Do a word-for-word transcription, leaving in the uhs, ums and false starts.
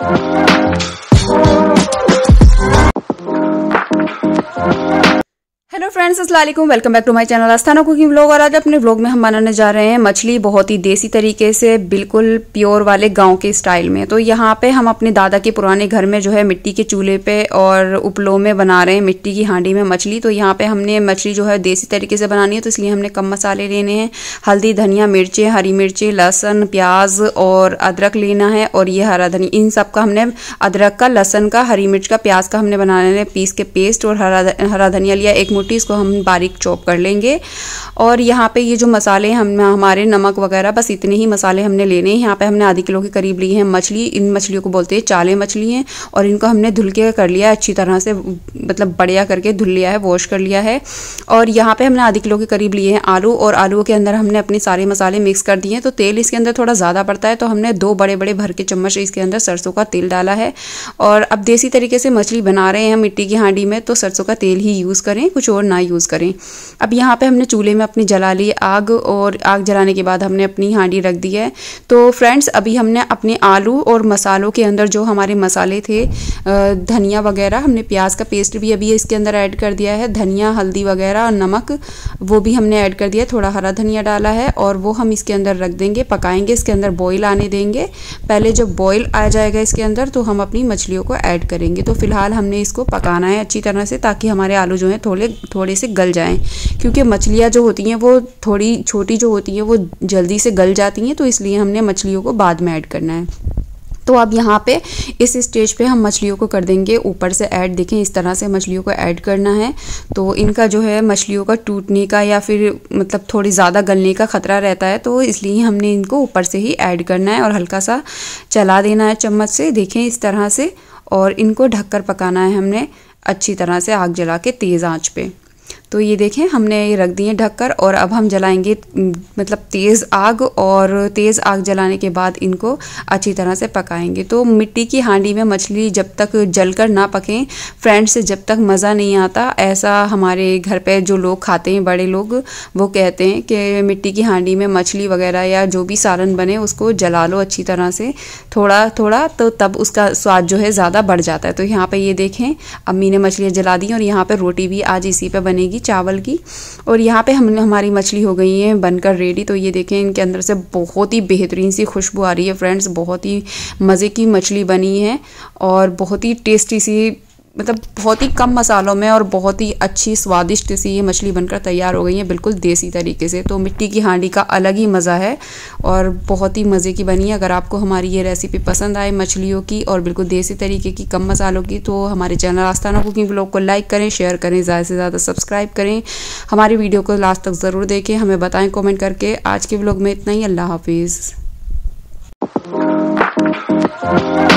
Hello friends, अस्सलाम वालेकुम। Welcome back to my channel Asthana cooking vlog. और आज अपने व्लॉग में हम बनाने जा रहे हैं मछली, बहुत ही देसी तरीके से, बिल्कुल प्योर वाले गांव के स्टाइल में। तो यहाँ पे हम अपने दादा के पुराने घर में जो है मिट्टी के चूल्हे पे और उपलों में बना रहे हैं मिट्टी की हांडी में मछली। तो यहाँ पे हमने मछली जो है देसी तरीके से बनानी है, तो इसलिए हमने कम मसाले लेने हैं। हल्दी, धनिया, मिर्चें, हरी मिर्चें, लहसुन, प्याज और अदरक लेना है। और ये हरा धनिया, इन सब का हमने अदरक का, लहसुन का, हरी मिर्च का, प्याज का हमने बनाने है पीस के पेस्ट। और हरा हरा धनिया लिया एक मुट्ठी, इसको हम बारीक चॉप कर लेंगे। और यहाँ पे ये जो मसाले हम हमारे नमक वगैरह, बस इतने ही मसाले हमने लेने हैं। यहाँ पे हमने आधी किलो के करीब ली है मछली। इन मछलियों को बोलते हैं चाले मछली हैं। और इनको हमने धुल के कर लिया है अच्छी तरह से, मतलब बढ़िया करके धुल लिया है, वॉश कर लिया है। और यहाँ पे हमने आधी किलो के करीब लिए हैं आलू, और आलू के अंदर हमने अपने सारे मसाले मिक्स कर दिए हैं। तो तेल इसके अंदर थोड़ा ज़्यादा पड़ता है, तो हमने दो बड़े बड़े भर के चम्मच इसके अंदर सरसों का तेल डाला है। और अब देसी तरीके से मछली बना रहे हैं मिट्टी की हांडी में, तो सरसों का तेल ही यूज़ करें, कुछ और ना यूज़ करें। अब यहाँ पे हमने चूल्हे में अपनी जला ली आग, और आग जलाने के बाद हमने अपनी हांडी रख दी है। तो फ्रेंड्स, अभी हमने अपने आलू और मसालों के अंदर जो हमारे मसाले थे, धनिया वगैरह, हमने प्याज का पेस्ट भी अभी इसके अंदर ऐड कर दिया है। धनिया, हल्दी वगैरह और नमक वो भी हमने ऐड कर दिया। थोड़ा हरा धनिया डाला है, और वो हम इसके अंदर रख देंगे, पकाएंगे। इसके अंदर बॉईल आने देंगे। पहले जब बॉईल आ जाएगा इसके अंदर, तो हम अपनी मछलियों को ऐड करेंगे। तो फिलहाल हमने इसको पकाना है अच्छी तरह से, ताकि हमारे आलू जो हैं थोड़े थोड़े से गल जाएं। क्योंकि मछलियाँ जो होती हैं वो थोड़ी छोटी जो होती हैं वो जल्दी से गल जाती हैं, तो इसलिए हमने मछलियों को बाद में ऐड करना है। तो अब यहाँ पे इस स्टेज पे हम मछलियों को कर देंगे ऊपर से ऐड। देखें, इस तरह से मछलियों को ऐड करना है। तो इनका जो है मछलियों का टूटने का या फिर मतलब थोड़ी ज़्यादा गलने का ख़तरा रहता है, तो इसलिए हमने इनको ऊपर से ही ऐड करना है और हल्का सा चला देना है चम्मच से। देखें इस तरह से, और इनको ढककर पकाना है हमने अच्छी तरह से, आग जला के तेज़ आँच पे। तो ये देखें, हमने ये रख दिए ढककर, और अब हम जलाएंगे मतलब तेज़ आग। और तेज़ आग जलाने के बाद इनको अच्छी तरह से पकाएंगे। तो मिट्टी की हांडी में मछली जब तक जलकर ना पकें फ्रेंड्स, जब तक मज़ा नहीं आता। ऐसा हमारे घर पे जो लोग खाते हैं, बड़े लोग, वो कहते हैं कि मिट्टी की हांडी में मछली वगैरह या जो भी सालन बने उसको जला लो अच्छी तरह से, थोड़ा थोड़ा, तो तब उसका स्वाद जो है ज़्यादा बढ़ जाता है। तो यहाँ पर ये देखें, अम्मी ने मछलियाँ जला दी, और यहाँ पर रोटी भी आज इसी पर बनेगी, चावल की। और यहाँ पे हमने हमारी मछली हो गई है बनकर रेडी। तो ये देखें, इनके अंदर से बहुत ही बेहतरीन सी खुशबू आ रही है फ्रेंड्स। बहुत ही मज़े की मछली बनी है, और बहुत ही टेस्टी सी, मतलब बहुत ही कम मसालों में और बहुत ही अच्छी स्वादिष्ट सी ये मछली बनकर तैयार हो गई है, बिल्कुल देसी तरीके से। तो मिट्टी की हांडी का अलग ही मज़ा है, और बहुत ही मज़े की बनी है। अगर आपको हमारी ये रेसिपी पसंद आए मछलियों की और बिल्कुल देसी तरीके की, कम मसालों की, तो हमारे चैनल आस्थाना कुकिंग व्लॉग को लाइक करें, शेयर करें, ज़्यादा से ज़्यादा सब्सक्राइब करें। हमारी वीडियो को लास्ट तक ज़रूर देखें, हमें बताएँ कॉमेंट करके। आज के व्लॉग में इतना ही। अल्लाह हाफिज़।